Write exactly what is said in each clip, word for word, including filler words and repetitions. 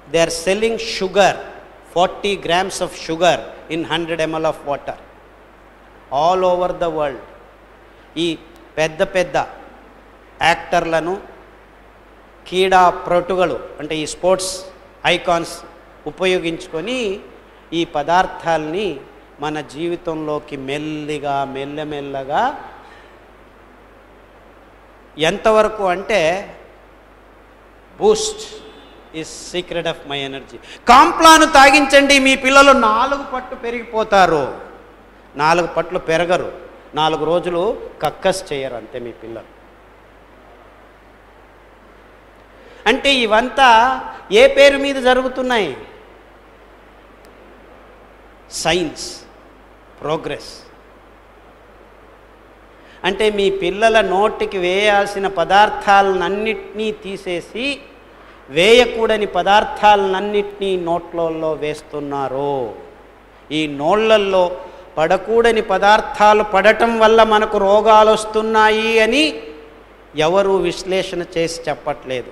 They are selling sugar, forty grams of sugar in hundred ML of water all over the world. ఈ పెద్ద పెద్ద యాక్టర్లను, క్రీడా ప్రటుగలు అంటే ఈ స్పోర్ట్స్ ఐకాన్స్ ఉపయోగించుకొని ఈ పదార్థాలని మన జీవితంలోకి మెల్లిగా మెల్లమెల్లగా ఎంతవరకు అంటే Boost is secret of my energy. Complan తాగించండి, మీ పిల్లలు నాలుగు పట్టు పెరిగిపోతారు. నాలుగు పట్లు పెరగరు, నాలుగు రోజులు కక్కస్ చేయరు, అంతే మీ పిల్లలు. అంటే ఇవంతా ఏ పేరు మీద జరుగుతున్నాయి? Science, progress. అంటే మీ పిల్లల నోటికి వేయాల్సిన పదార్థాలన్నింటినీ తీసేసి వేయకూడని పదార్థాలన్నింటినీ నోట్లలో వేస్తున్నారు. ఈ నోళ్ళల్లో పడకూడని పదార్థాలు పడటం వల్ల మనకు రోగాలు వస్తున్నాయి అని ఎవరు విశ్లేషణ చేసి చెప్పట్లేదు.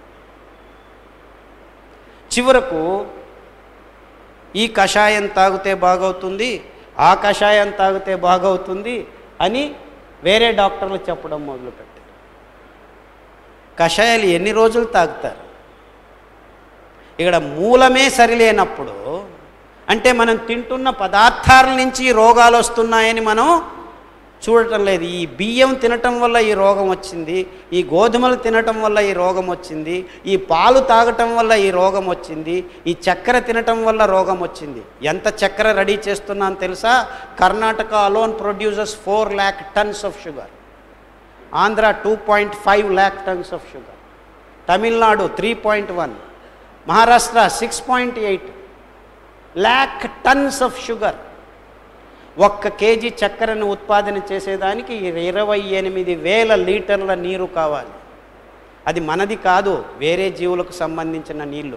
చివరకు ఈ కషాయం తాగితే బాగవుతుంది, ఆ కషాయం తాగితే బాగవుతుంది అని వేరే డాక్టర్లు చెప్పడం మొదలుపెట్టారు. కషాయాలు ఎన్ని రోజులు తాగుతారు? ఇక్కడ మూలమే సరిలేనప్పుడు అంటే మనం తింటున్న పదార్థాల నుంచి రోగాలు వస్తున్నాయని మనం చూడటం లేదు. ఈ బియ్యం తినటం వల్ల ఈ రోగం వచ్చింది, ఈ గోధుమలు తినటం వల్ల ఈ రోగం వచ్చింది, ఈ పాలు తాగటం వల్ల ఈ రోగం వచ్చింది, ఈ చక్కెర తినటం వల్ల రోగం వచ్చింది. ఎంత చక్కెర రెడీ చేస్తున్నాను తెలుసా? Karnataka alone producers four lakh tons of sugar, Andhra two point five lakh tons of sugar, Tamil Nadu three point one, Maharashtra six point eight lakh tons of sugar. ఒక్క కేజీ చక్కెరను ఉత్పాదన చేసేదానికి ఇరవై ఎనిమిది వేల లీటర్ల నీరు కావాలి. అది మనది కాదు, వేరే జీవులకు సంబంధించిన నీళ్ళు.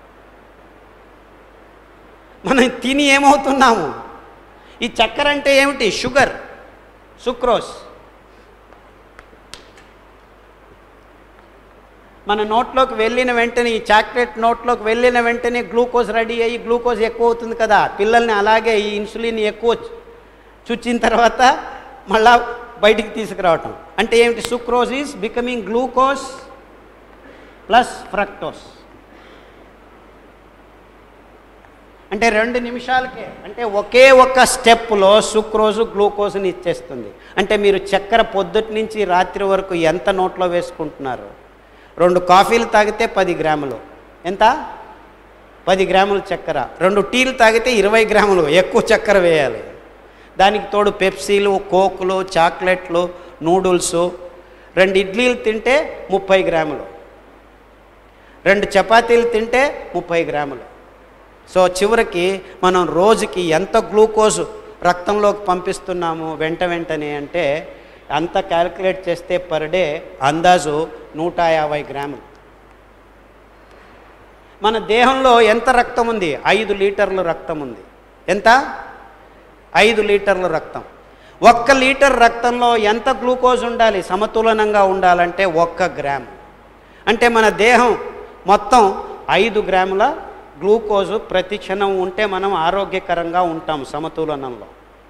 మనం తిని ఏమవుతున్నాము? ఈ చక్కెర అంటే ఏమిటి? Sugar, sucrose. మన నోట్లోకి వెళ్ళిన వెంటనే, ఈ చాక్లెట్ నోట్లోకి వెళ్ళిన వెంటనే గ్లూకోజ్ రెడీ అయ్యి గ్లూకోజ్ ఎక్కువ అవుతుంది కదా. పిల్లల్ని అలాగే ఈ ఇన్సులిన్ ఎక్కువ చుచ్చిన తర్వాత మళ్ళా బయటికి తీసుకురావటం అంటే ఏమిటి? Sucrose is becoming glucose plus fructose. అంటే రెండు నిమిషాలకే, అంటే ఒకే ఒక్క స్టెప్లో సుక్రోజు గ్లూకోజ్ని ఇచ్చేస్తుంది. అంటే మీరు చక్కెర పొద్దుటి నుంచి రాత్రి వరకు ఎంత నోట్లో వేసుకుంటున్నారు? రెండు కాఫీలు తాగితే పది గ్రాములు, ఎంత? పది గ్రాములు చక్కెర. రెండు టీలు తాగితే ఇరవై గ్రాములు ఎక్కువ చక్కెర వేయాలి. దానికి తోడు పెప్సీలు, కోకులు, చాక్లెట్లు, నూడిల్స్. రెండు ఇడ్లీలు తింటే ముప్పై గ్రాములు, రెండు చపాతీలు తింటే ముప్పై గ్రాములు. సో చివరికి మనం రోజుకి ఎంత గ్లూకోజ్ రక్తంలోకి పంపిస్తున్నాము వెంట వెంటనే అంటే అంత క్యాలిక్యులేట్ చేస్తే పర్ డే అందాజు నూట యాభై గ్రాములు. మన దేహంలో ఎంత రక్తం ఉంది? ఐదు లీటర్లు రక్తం ఉంది. ఎంత? ఐదు లీటర్ల రక్తం. ఒక్క లీటర్ రక్తంలో ఎంత గ్లూకోజ్ ఉండాలి? సమతులనంగా ఉండాలంటే ఒక్క గ్రాము. అంటే మన దేహం మొత్తం ఐదు గ్రాముల గ్లూకోజు ప్రతి క్షణం ఉంటే మనం ఆరోగ్యకరంగా ఉంటాం సమతులనంలో.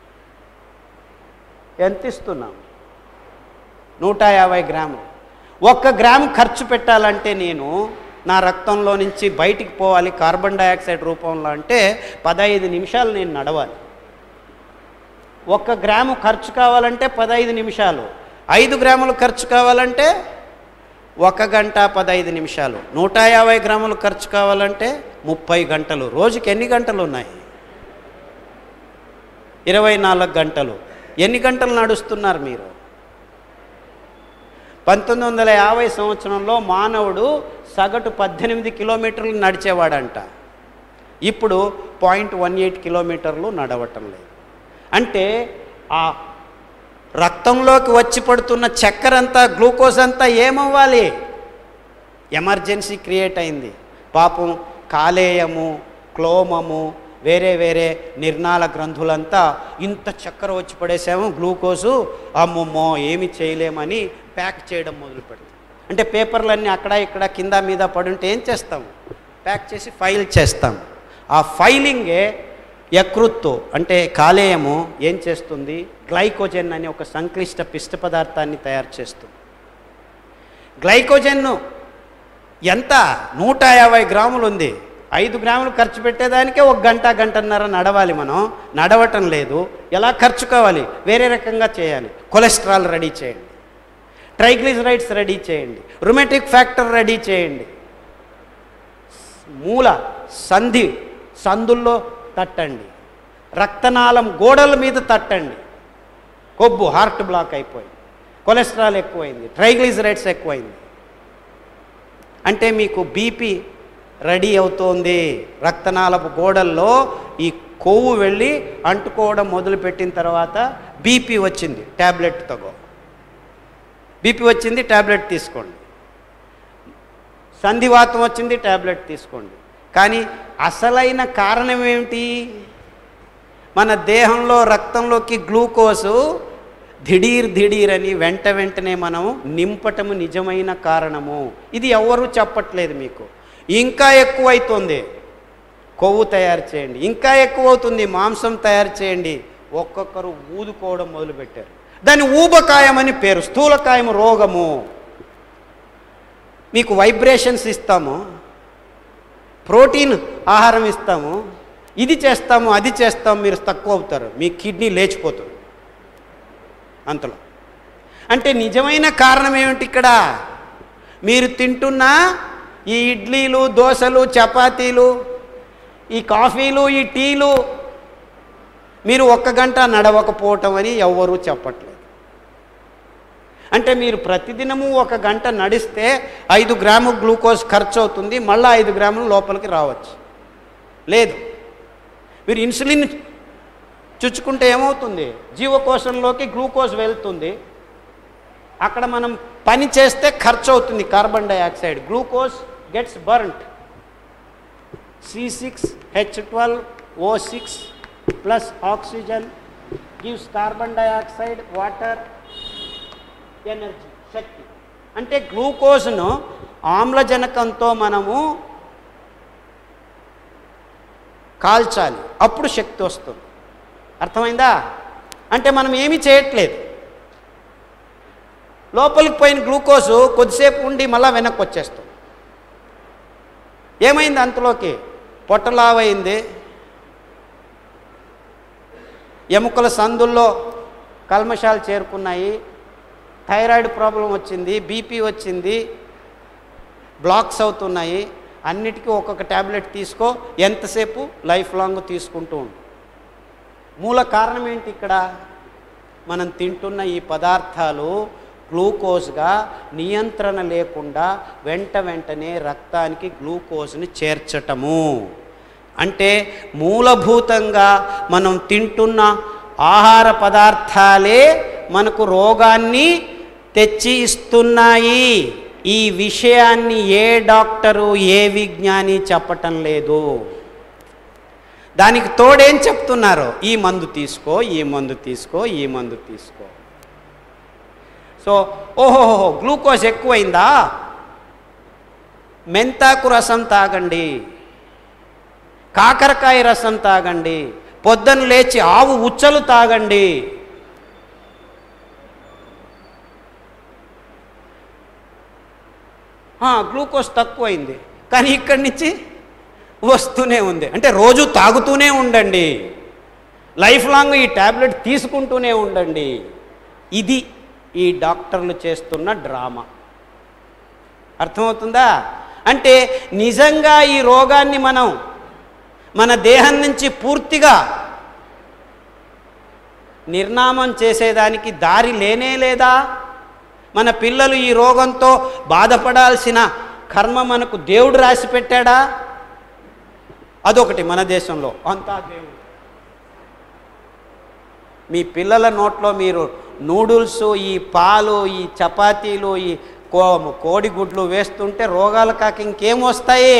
ఎంత ఇస్తున్నాం? నూట యాభై గ్రాములు. ఒక్క గ్రాము ఖర్చు పెట్టాలంటే నేను నా రక్తంలో నుంచి బయటికి పోవాలి కార్బన్ డైఆక్సైడ్ రూపంలో అంటే పదహైదు నిమిషాలు నేను నడవాలి. ఒక్క గ్రాము ఖర్చు కావాలంటే పదహైదు నిమిషాలు, ఐదు గ్రాములు ఖర్చు కావాలంటే ఒక గంట పదహైదు నిమిషాలు, నూట యాభై గ్రాములు ఖర్చు కావాలంటే ముప్పై గంటలు. రోజుకి ఎన్ని గంటలు ఉన్నాయి? ఇరవై నాలుగు గంటలు. ఎన్ని గంటలు నడుస్తున్నారు మీరు? పంతొమ్మిది వందల యాభై సంవత్సరంలో మానవుడు సగటు పద్దెనిమిది కిలోమీటర్లు నడిచేవాడంట. ఇప్పుడు పాయింట్ వన్ ఎయిట్ కిలోమీటర్లు నడవటం లేదు. అంటే ఆ రక్తంలోకి వచ్చి పడుతున్న చక్కెర అంతా, గ్లూకోజ్ అంతా ఏమవ్వాలి? ఎమర్జెన్సీ క్రియేట్ అయింది. పాపం కాలేయము, క్లోమము, వేరే వేరే నిర్నాళ గ్రంథులంతా ఇంత చక్కెర వచ్చి పడేసాము, గ్లూకోజు అమ్మమ్మో ఏమి చేయలేమని ప్యాక్ చేయడం మొదలు పెడతాం. అంటే పేపర్లన్నీ అక్కడ ఇక్కడ కింద మీద పడుంటే ఏం చేస్తాము? ప్యాక్ చేసి ఫైల్ చేస్తాం. ఆ ఫైలింగే యకృత్తు అంటే కాలేయము ఏం చేస్తుంది, గ్లైకోజన్ అనే ఒక సంక్లిష్ట పిష్ట పదార్థాన్ని తయారు చేస్తుంది. గ్లైకోజన్ను ఎంత నూట యాభై గ్రాములు ఉంది. ఐదు గ్రాములు ఖర్చు పెట్టేదానికే ఒక గంట గంటన్నర నడవాలి. మనం నడవటం లేదు. ఎలా ఖర్చు కావాలి, వేరే రకంగా చేయాలి. కొలెస్ట్రాల్ రెడీ చేయండి, ట్రైగ్లిజరైడ్స్ రెడీ చేయండి, రుమెటిక్ ఫ్యాక్టర్ రెడీ చేయండి, మూల సంధి సందుల్లో తట్టండి, రక్తనాళం గోడల మీద తట్టండి. కొవ్వు హార్ట్ బ్లాక్ అయిపోయింది, కొలెస్ట్రాల్ ఎక్కువైంది, ట్రైగ్లిజరైడ్స్ ఎక్కువైంది అంటే మీకు బీపీ రెడీ అవుతోంది. రక్తనాళపు గోడల్లో ఈ కొవ్వు వెళ్ళి అంటుకోవడం మొదలుపెట్టిన తర్వాత బీపీ వచ్చింది, ట్యాబ్లెట్ తగో. బీపీ వచ్చింది, ట్యాబ్లెట్ తీసుకోండి. సంధివాతం వచ్చింది, ట్యాబ్లెట్ తీసుకోండి. కానీ అసలైన కారణం ఏమిటి, మన దేహంలో రక్తంలోకి గ్లూకోజు దిడీర్ దిడీర్ అని వెంట వెంటనే మనం నింపటము నిజమైన కారణము. ఇది ఎవరు చెప్పట్లేదు మీకు. ఇంకా ఎక్కువ అవుతుంది, కొవ్వు తయారు చేయండి. ఇంకా ఎక్కువ అవుతుంది, మాంసం తయారు చేయండి. ఒక్కొక్కరు ఊదుకోవడం మొదలుపెట్టారు. దాన్ని ఊబకాయం అని పేరు, స్థూలకాయం రోగము. మీకు వైబ్రేషన్స్ ఇస్తాము, ప్రోటీన్ ఆహారం ఇస్తాము, ఇది చేస్తాము అది చేస్తాము, మీరు తక్కువ అవుతారు, మీ కిడ్నీ లేచిపోతుంది అంతలో. అంటే నిజమైన కారణం ఏమిటి ఇక్కడ, మీరు తింటున్న ఈ ఇడ్లీలు దోశలు చపాతీలు ఈ కాఫీలు ఈ టీలు మీరు ఒక్క గంట నడవకపోవటం అని ఎవ్వరూ చెప్పట్లేదు. అంటే మీరు ప్రతిదినము ఒక గంట నడిస్తే ఐదు గ్రాము గ్లూకోజ్ ఖర్చు అవుతుంది, మళ్ళీ ఐదు గ్రాములు లోపలికి రావచ్చు. లేదు, మీరు ఇన్సులిన్ చుచ్చుకుంటే ఏమవుతుంది, జీవకోశంలోకి గ్లూకోజ్ వెళ్తుంది. అక్కడ మనం పని చేస్తే ఖర్చు అవుతుంది carbon dioxide. Glucose gets burnt. C six H twelve O six plus oxygen gives carbon dioxide water energy, శక్తి. అంటే గ్లూకోజ్ను ఆమ్లజనకంతో మనము కాల్చాలి, అప్పుడు శక్తి వస్తుంది. అర్థమైందా? అంటే మనం ఏమీ చేయట్లేదు. లోపలికి పోయిన గ్లూకోజు కొద్దిసేపు ఉండి మళ్ళీ వెనక్కి వచ్చేస్తుంది. ఏమైంది అంతలోకి, పొట్టలావైంది, ఎముకల సందుల్లో కల్మషాలు చేరుకున్నాయి, థైరాయిడ్ ప్రాబ్లం వచ్చింది, బీపీ వచ్చింది, బ్లాక్స్ అవుతున్నాయి. అన్నిటికీ ఒక్కొక్క ట్యాబ్లెట్ తీసుకో, ఎంతసేపు లైఫ్ లాంగ్ తీసుకుంటూ ఉండు. మూల కారణం ఏంటి ఇక్కడ, మనం తింటున్న ఈ పదార్థాలు గ్లూకోజ్గా నియంత్రణ లేకుండా వెంట వెంటనే రక్తానికి గ్లూకోజ్ని చేర్చటము. అంటే మూలభూతంగా మనం తింటున్న ఆహార పదార్థాలే మనకు రోగాన్ని తెచ్చి ఇస్తున్నాయి. ఈ విషయాన్ని ఏ డాక్టరు ఏ విజ్ఞాని చెప్పటం లేదు. దానికి తోడేం చెప్తున్నారు, ఈ మందు తీసుకో ఈ మందు తీసుకో ఈ మందు తీసుకో. సో ఓహోహో గ్లూకోజ్ ఎక్కువైందా, మెంతాకు రసం తాగండి, కాకరకాయ రసం తాగండి, పొద్దున లేచి ఆవు ఉచ్చలు తాగండి. గ్లూకోజ్ తక్కువైంది, కానీ ఇక్కడి నుంచి వస్తూనే ఉంది. అంటే రోజు తాగుతూనే ఉండండి, లైఫ్ లాంగ్ ఈ ట్యాబ్లెట్ తీసుకుంటూనే ఉండండి. ఇది ఈ డాక్టర్లు చేస్తున్న డ్రామా. అర్థమవుతుందా? అంటే నిజంగా ఈ రోగాన్ని మనం మన దేహం నుంచి పూర్తిగా నిర్నామం చేసేదానికి దారి లేనే లేదా? మన పిల్లలు ఈ రోగంతో బాధపడాల్సిన కర్మ మనకు దేవుడు రాసి పెట్టాడా? అదొకటి. మన దేశంలో అంతా దేవుడు. మీ పిల్లల నోట్లో మీరు నూడిల్స్, ఈ పాలు, ఈ చపాతీలు, ఈ కో కోడిగుడ్లు వేస్తుంటే రోగాలు కాక ఇంకేం వస్తాయి?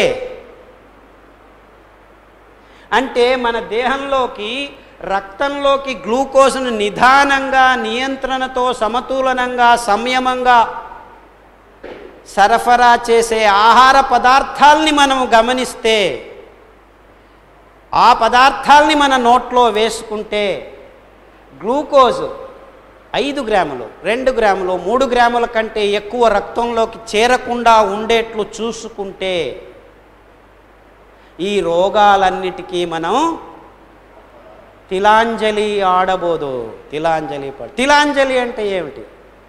అంటే మన దేహంలోకి రక్తంలోకి గ్లూకోజ్ను నిదానంగా నియంత్రణతో సమతులనంగా సంయమంగా సరఫరా చేసే ఆహార పదార్థాలని మనం గమనిస్తే, ఆ పదార్థాలని మన నోట్లో వేసుకుంటే గ్లూకోజ్ ఐదు గ్రాములు రెండు గ్రాములు మూడు గ్రాముల కంటే ఎక్కువ రక్తంలోకి చేరకుండా ఉండేట్లు చూసుకుంటే ఈ రోగాలన్నిటికీ మనం తిలాంజలి ఆడబోదు. తిలాంజలి పడ తిలాంజలి అంటే ఏమిటి?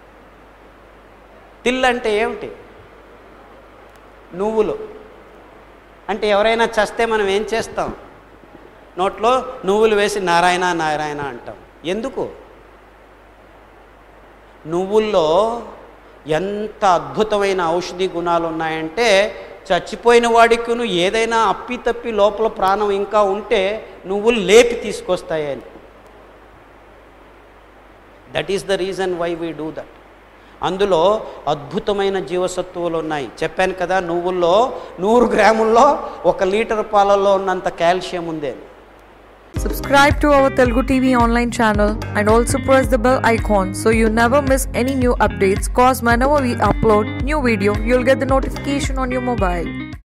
తిల్ అంటే ఏమిటి? నువ్వులు. అంటే ఎవరైనా చస్తే మనం ఏం చేస్తాం? నోట్లో నువ్వులు వేసి నారాయణ నారాయణ అంటాం. ఎందుకు? నువ్వుల్లో ఎంత అద్భుతమైన ఔషధి గుణాలు ఉన్నాయంటే, చచ్చిపోయిన వాడికిను ఏదైనా అప్పి తప్పి లోపల ప్రాణం ఇంకా ఉంటే నువ్వులు లేపి తీసుకొస్తాయని. That is the reason why we do that. అందులో అద్భుతమైన జీవసత్తువులు ఉన్నాయి. చెప్పాను కదా, నువ్వుల్లో నూరు గ్రాముల్లో ఒక లీటర్ పాలలో ఉన్నంత కాల్షియం ఉంది. Subscribe to our Telugu T V online channel and also press the bell icon so you never miss any new updates, cause whenever we upload new video, you'll get the notification on your mobile.